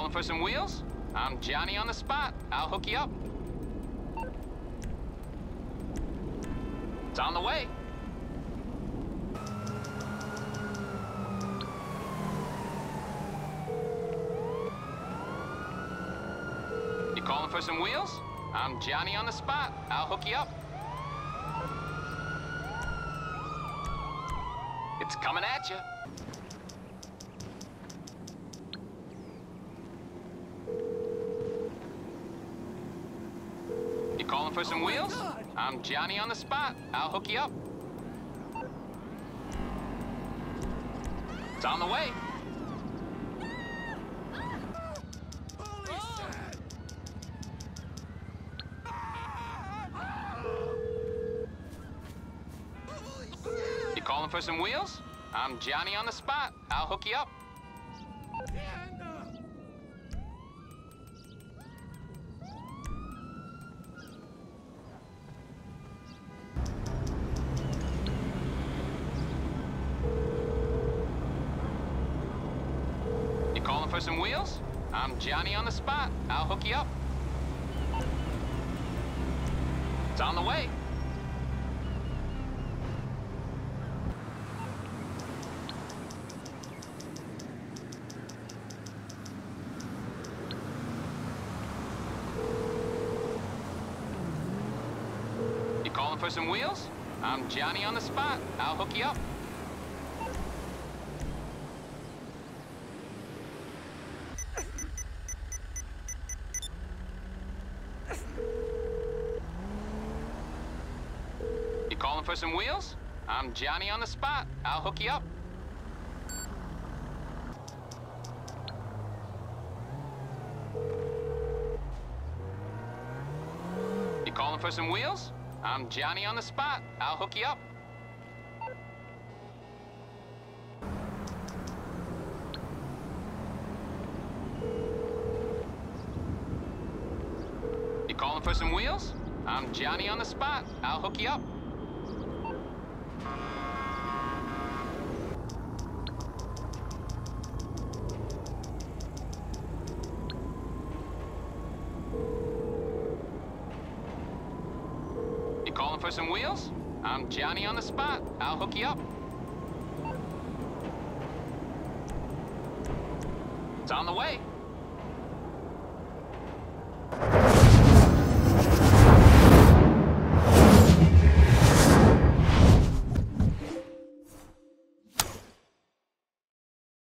calling for some wheels? I'm Johnny on the spot. I'll hook you up. It's on the way. You calling for some wheels? I'm Johnny on the spot. I'll hook you up. It's coming at you. You calling for some wheels? I'm Johnny on the spot. I'll hook you up. It's on the way. You calling for some wheels? I'm Johnny on the spot. I'll hook you up. You calling for some wheels? I'm Johnny on the spot. I'll hook you up. It's on the way. You calling for some wheels? I'm Johnny on the spot. I'll hook you up. You calling for some wheels? I'm Johnny on the spot. I'll hook you up. You calling for some wheels? I'm Johnny on the spot. I'll hook you up. You calling for some wheels? I'm Johnny on the spot. I'll hook you up. You calling for some wheels? I'm Johnny on the spot. I'll hook you up. It's on the way.